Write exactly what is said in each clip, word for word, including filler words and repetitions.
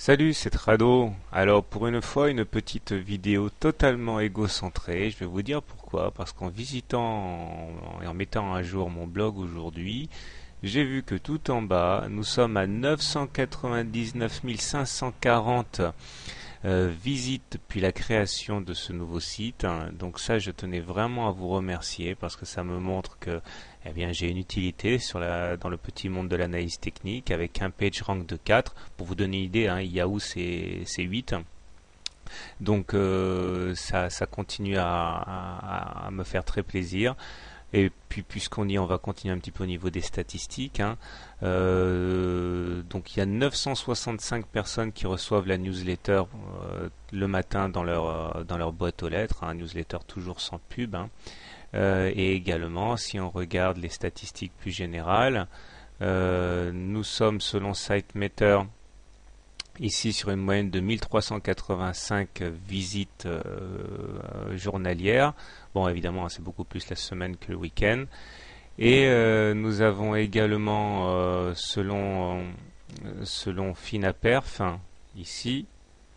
Salut, c'est Trado. Alors pour une fois, une petite vidéo totalement égocentrée. Je vais vous dire pourquoi. Parce qu'en visitant et en mettant à jour mon blog aujourd'hui, j'ai vu que tout en bas, nous sommes à neuf cent quatre-vingt-dix-neuf mille cinq cent quarante euh, visites depuis la création de ce nouveau site. Donc ça, je tenais vraiment à vous remercier parce que ça me montre que eh bien, j'ai une utilité sur la, dans le petit monde de l'analyse technique avec un PageRank de quatre. Pour vous donner une idée, hein, Yahoo c'est huit. Donc euh, ça, ça continue à, à, à me faire très plaisir. Et puis puisqu'on y est, on va continuer un petit peu au niveau des statistiques. Hein. Euh, donc il y a neuf cent soixante-cinq personnes qui reçoivent la newsletter euh, le matin dans leur, euh, dans leur boîte aux lettres. Un hein, newsletter toujours sans pub. Hein. Euh, et également, si on regarde les statistiques plus générales, euh, nous sommes selon SiteMeter ici sur une moyenne de mille trois cent quatre-vingt-cinq visites euh, journalières. Bon, évidemment, c'est beaucoup plus la semaine que le week-end. Et euh, nous avons également, euh, selon, euh, selon Finaperf, hein, ici,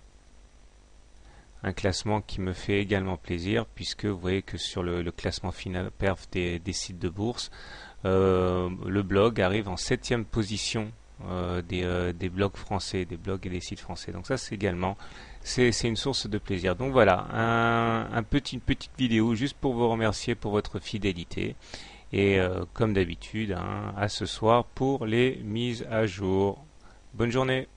un classement qui me fait également plaisir, puisque vous voyez que sur le, le classement Finaperf des, des sites de bourse, euh, le blog arrive en septième position Euh, des, euh, des blogs français, des blogs et des sites français. Donc ça c'est également c'est une source de plaisir. Donc voilà, un, un petit, une petite vidéo juste pour vous remercier pour votre fidélité. Et euh, comme d'habitude, hein, à ce soir pour les mises à jour. Bonne journée.